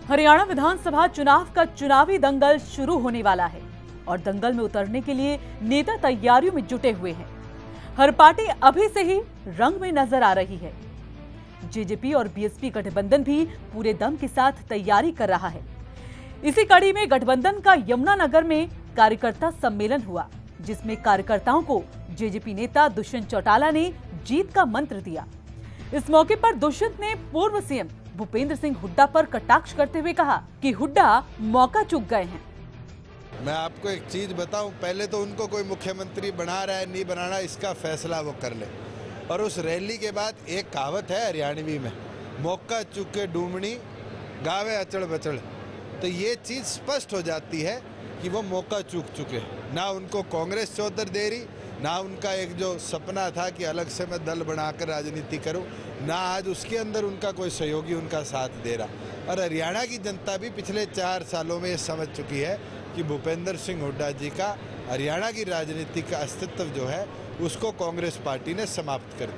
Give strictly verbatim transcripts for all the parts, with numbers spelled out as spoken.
हरियाणा विधानसभा चुनाव का चुनावी दंगल शुरू होने वाला है और दंगल में उतरने के लिए नेता तैयारियों में जुटे हुए हैं। हर पार्टी अभी से ही रंग में नजर आ रही है। जेजेपी और बीएसपी गठबंधन भी पूरे दम के साथ तैयारी कर रहा है। इसी कड़ी में गठबंधन का यमुनानगर में कार्यकर्ता सम्मेलन हुआ, जिसमें कार्यकर्ताओं को जेजेपी नेता दुष्यंत चौटाला ने जीत का मंत्र दिया। इस मौके पर दुष्यंत ने पूर्व सीएम भूपेंद्र सिंह हुड्डा पर कटाक्ष करते हुए कहा कि हुड्डा मौका चूक गए हैं। मैं आपको एक चीज बताऊं, पहले तो उनको कोई मुख्यमंत्री बना रहा है नहीं बनाना, इसका फैसला वो कर ले। और उस रैली के बाद एक कहावत है हरियाणवी में, मौका चूके डूमनी गावे अचड़ बचड़। तो ये चीज स्पष्ट हो जाती है कि वो मौका चूक चुके। ना उनको कांग्रेस चौधर दे रही, ना उनका एक जो सपना था कि अलग से मैं दल बनाकर राजनीति करूं, ना आज उसके अंदर उनका कोई सहयोगी उनका साथ दे रहा। और हरियाणा की जनता भी पिछले चार सालों में ये समझ चुकी है कि भूपेंद्र सिंह हुड्डा जी का हरियाणा की राजनीति का अस्तित्व जो है उसको कांग्रेस पार्टी ने समाप्त कर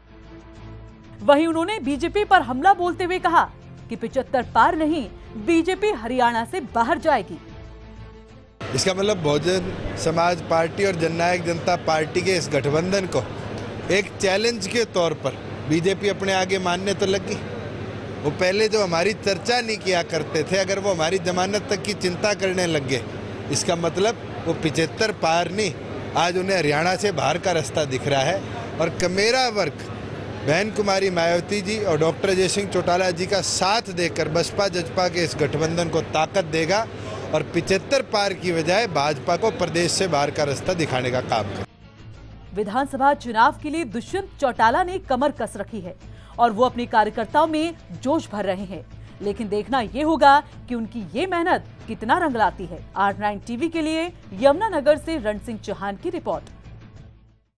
दिया। वहीं उन्होंने बीजेपी पर हमला बोलते हुए कहा कि पिचहत्तर पार नहीं, बीजेपी हरियाणा से बाहर जाएगी। इसका मतलब बहुजन समाज पार्टी और जननायक जनता पार्टी के इस गठबंधन को एक चैलेंज के तौर पर बीजेपी अपने आगे मानने तो लगी। वो पहले जो हमारी चर्चा नहीं किया करते थे, अगर वो हमारी जमानत तक की चिंता करने लग गए, इसका मतलब वो पिचहत्तर पार नहीं, आज उन्हें हरियाणा से बाहर का रास्ता दिख रहा है। और कमेरा वर्ग बहन कुमारी मायावती जी और डॉक्टर अजय सिंह चौटाला जी का साथ देकर बसपा जजपा के इस गठबंधन को ताकत देगा और पिचहत्तर पार की बजाय भाजपा को प्रदेश से बाहर का रास्ता दिखाने का काम करेगा। विधानसभा चुनाव के लिए दुष्यंत चौटाला ने कमर कस रखी है और वो अपने कार्यकर्ताओं में जोश भर रहे हैं, लेकिन देखना ये होगा कि उनकी ये मेहनत कितना रंग लाती है। आर नाइन टीवी के लिए यमुनानगर से रण सिंह चौहान की रिपोर्ट।